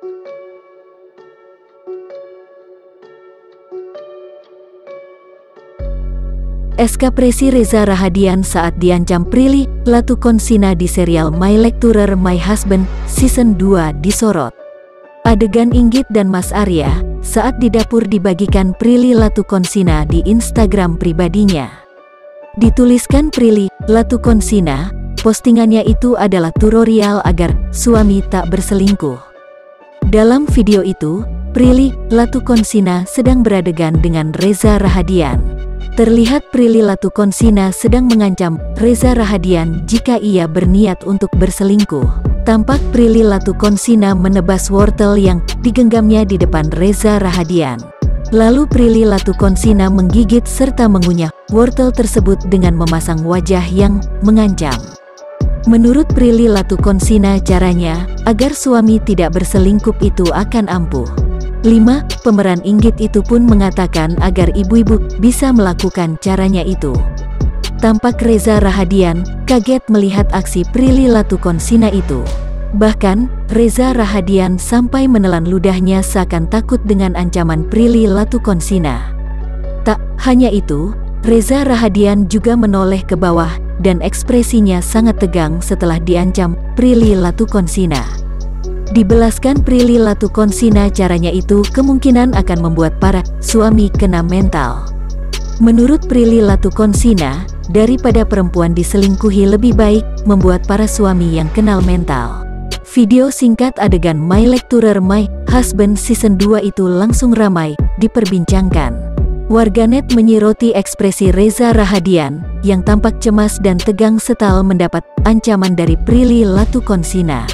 Ekspresi Reza Rahadian saat diancam Prilly Latukonsina di serial My Lecturer My Husband Season 2 disorot. Adegan Inggit dan Mas Arya saat di dapur dibagikan Prilly Latukonsina di Instagram pribadinya. Dituliskan Prilly Latukonsina, postingannya itu adalah tutorial agar suami tak berselingkuh. Dalam video itu, Prilly Latukonsina sedang beradegan dengan Reza Rahadian. Terlihat Prilly Latukonsina sedang mengancam Reza Rahadian jika ia berniat untuk berselingkuh. Tampak Prilly Latukonsina menebas wortel yang digenggamnya di depan Reza Rahadian. Lalu Prilly Latukonsina menggigit serta mengunyah wortel tersebut dengan memasang wajah yang mengancam. Menurut Prilly Latukonsina, caranya agar suami tidak berselingkuh itu akan ampuh. 5. Pemeran Inggit itu pun mengatakan agar ibu-ibu bisa melakukan caranya itu. Tampak Reza Rahadian kaget melihat aksi Prilly Latukonsina itu. Bahkan, Reza Rahadian sampai menelan ludahnya seakan takut dengan ancaman Prilly Latukonsina. Tak hanya itu, Reza Rahadian juga menoleh ke bawah dan ekspresinya sangat tegang setelah diancam Prilly Latukonsina. Dibelaskan Prilly Latukonsina, caranya itu kemungkinan akan membuat para suami kena mental. Menurut Prilly Latukonsina, daripada perempuan diselingkuhi lebih baik membuat para suami yang kenal mental. Video singkat adegan My Lecturer My Husband Season 2 itu langsung ramai diperbincangkan. Warganet menyiroti ekspresi Reza Rahadian yang tampak cemas dan tegang setelah mendapat ancaman dari Prilly Latukonsina.